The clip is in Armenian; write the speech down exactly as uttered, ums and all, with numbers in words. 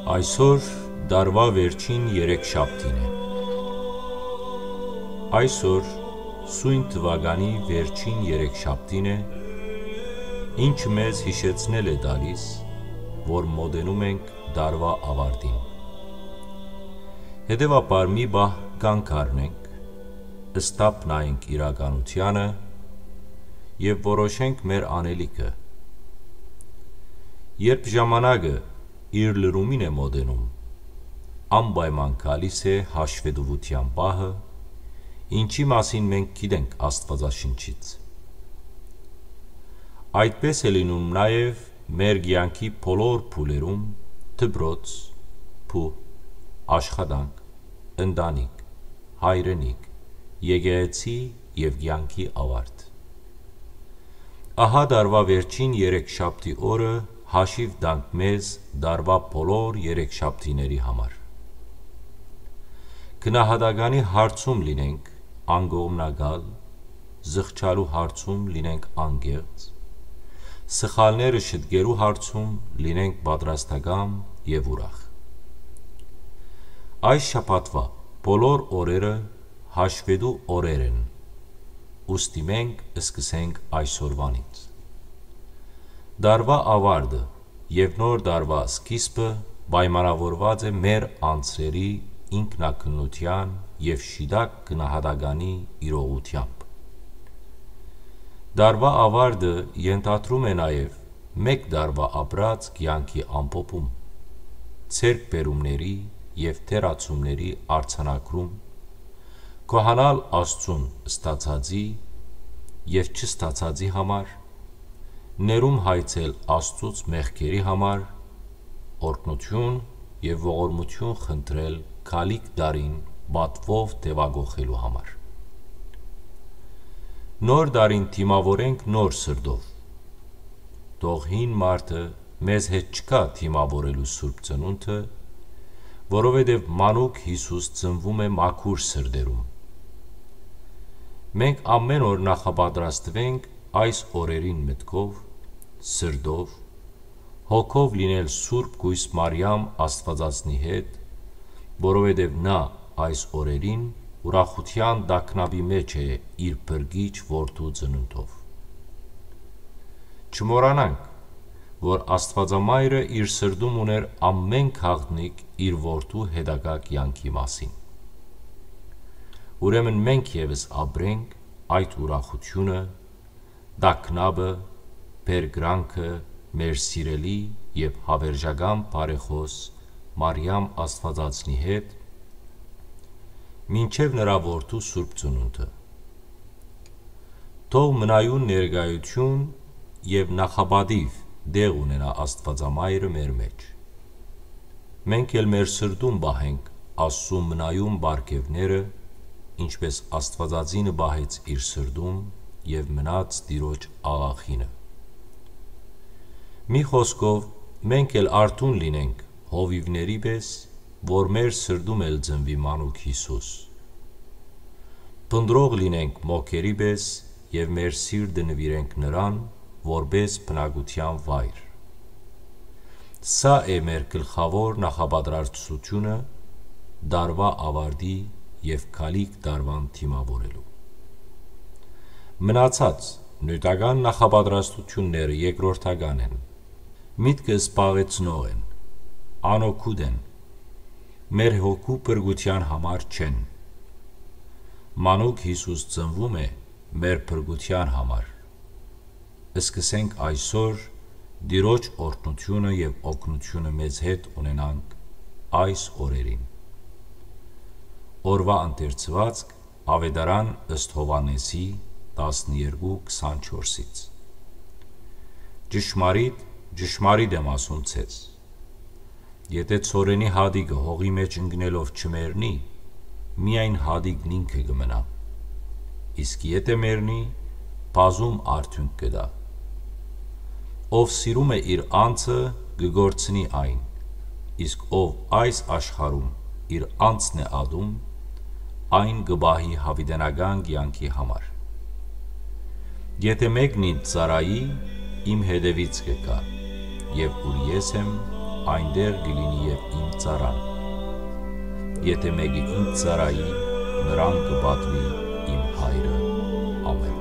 Այսօր դարվա վերջին երեքշաբթին է։ Այսօր սույն թվականի վերջին երեքշաբթին է, ինչը մեզ հիշեցնել է տալիս, որ մոտենում ենք դարվա ավարտին։ Հետևաբար մի բահ կանգ առնենք, ստապ նայենք իրականությանը և որոշենք մեր անելիքը։ Երբ ժամանակը իր լրումին է մոտենում, անպայման գալիս է հաշվետվության պահը, ինչի մասին մենք գիտենք Աստվածաշնչից։ Այդպես է լինում նաև մեր կյանքի բոլոր փուլերում՝ դպրոց, փուհ, աշխատանք, ընտանիք, հայրենիք, եկեղեցի և կյանքի ավարտ։ Ահա դարվա վերջին երեքշաբթի օրը հաշիվ տանք մեզ դարվա բոլոր երեքշաբթիների համար։ Գնահատականի հարցում լինենք անկողմնակալ, զղջալու հարցում լինենք անկեղծ, սխալները շտկելու հարցում լինենք պատրաստական և ուրախ։ Այս շաբաթվա բոլոր օրերը հաշվետու օրեր են, ուստի մենք սկսենք այսօրվանից։ Դարվա ավարտը և նոր դարվա սկիզբը պայմանավորված է մեր անձրերի ինքնաքննության և շիտակ գնահատականի իրողությամբ։ Դարվա ավարտը ենթադրում է նաև մեկ դարվա ապրած կյանքի ամփոփում, ձեռքբերումների և թերացումների արձանագրում, գոհանալ Աստծուն ստացածի և չստացածի համար, ներում հայցել Աստծուց մեղքերի համար, օրհնություն և ողորմություն խնդրել գալիք տարին պատվով դեպակոխելու համար։ Նոր տարին դիմավորենք նոր սրտով։ Թող հին մարդը մեզ հետ չգա դիմավորելու Սուրբ Ծնունդը, որովհետև մանուկ Հիսուս ծնվում է մաքուր սրտերում։ Մենք ամեն օր նախապատրաստվենք այս օրերին մտքով, սրտով, հոգով լինել Սուրբ Կույս Մարիամ Աստվածածնի հետ, որովհետև նա այս օրերին ուրախության տագնապի մեջ է իր փրկիչ որդու ծնունդով։ Չմոռանանք, որ Աստվածամայրը իր սրտում ուներ ամեն գաղտնիք իր որդու հետագա կյանքի մասին։ Ուրեմն մենք ևս ապրենք այդ ուրախությունը, տագնապը, փրկրանքը մեր սիրելի և հավերժական բարեխոս Մարիամ Աստվածածնի հետ, մինչև նրա որդու Սուրբ Ծնունդը։ Թող մնայուն ներկայություն և նախապատիվ տեղ ունենա Աստվածամայրը մեր մեջ։ Մենք էլ մեր սրտում պահենք Աստծու մնայուն պարգևները, ինչպես Աստվածածինը պահեց իր սրտում և մնաց Տիրոջ աղախինը։ Մի խոսքով, մենք էլ արթուն լինենք հովիվների պես, որ մեր սրտում էլ ծնվի մանուկ Հիսուս։ Փնտրող լինենք մոգերի պես և մեր սիրտը նվիրենք նրան, որպես բնակության վայր։ Սա է մեր գլխավոր նախապատրաստությունը դարվա ավարտի և գալիք տարվան դիմավորելու։ Մնացած նյութական նախապատրաստությունները երկրորդական են, միտքը զբաղեցնող են, անօգուտ են, մեր հոգու փրկության համար չեն։ Մանուկ Հիսուս ծնվում է մեր փրկության համար։ Սկսենք այսօր Տիրոջ օրհնությունը և օգնությունը մեզ հետ ունենանք այս օրերին։ Օրվա ընթերցվածք Ավետարան ըստ Հովհաննեսի տասներկու քսանչորսից։ Ճշմարիտ, ճշմարիտ եմ ասում ձեզ, եթե ցորենի հատիկը հողի մեջ ընկնելով չմեռնի, միայն հատիկն ինքը կմնա, իսկ եթե մեռնի, բազում արդյունք կտա։ Ով սիրում է իր անձը, կգործնի այն, իսկ ով այս աշխարհում իր անձն է ատում, այն կպահի հավիտենական կյանքի համար։ Եթե մեկն ինձ ծառայի, իմ հետևից կգա, և ուր ես եմ, այնտեղ կլինի եւ իմ ծառան։ Եթե մեկը ինձ ծառայի, նրան կպատվի իմ հայրը։ Ամեն։